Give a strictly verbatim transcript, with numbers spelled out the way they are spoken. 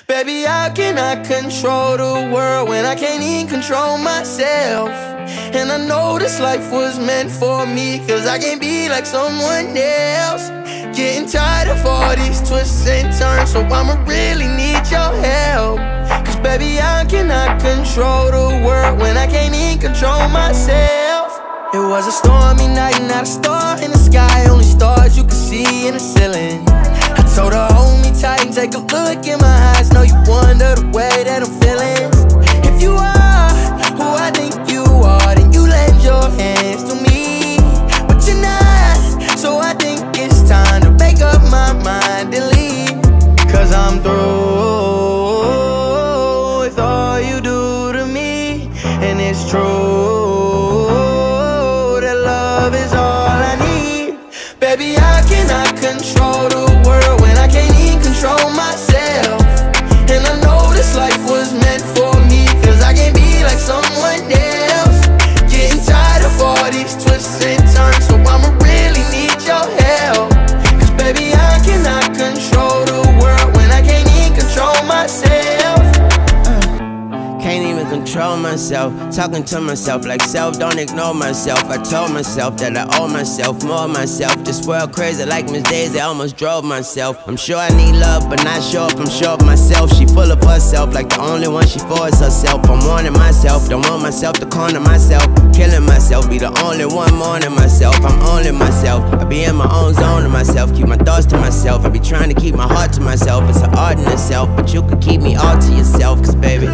Baby, how can I control the world when I can't even control myself? And I know this life was meant for me, cause I can't be like someone else. Getting tired of all these twists and turns, so I'ma really need your help. Cause baby, how can I control the world when I can't even control myself? It was a stormy night, not a star in the sky, only stars you could see in the ceiling. I told her, hold me tight and take a look in my eyes. Know you wonder the way that I'm feeling. If you are who I think you are, then you lend your hands to me. But you're not, so I think it's time to make up my mind and leave. Cause I'm through with all you do to me. And it's true that love is all I need. Baby, how can I control the world when I can't even control myself? And I know this life was meant for me, cause I can't be like someone else. Getting tired of all these twists and turns, so I'ma really need your help. Cause baby, how can I control the world when I can't even control myself? Can't even control myself, talking to myself like self, don't ignore myself. I told myself that I owe myself, more of myself. This world crazy like Miss Daisy, I almost drove myself. I'm sure I need love, but not sure if I'm sure of myself. She full of herself, like the only one she for is herself. I'm wanting myself, don't want myself to corner myself. Killing myself, be the only one mourning myself. I'm only myself, I be in my own zone to myself. Keep my thoughts to myself, I be trying to keep my heart to myself. It's an art in itself, but you could keep me all to yourself. Cause baby,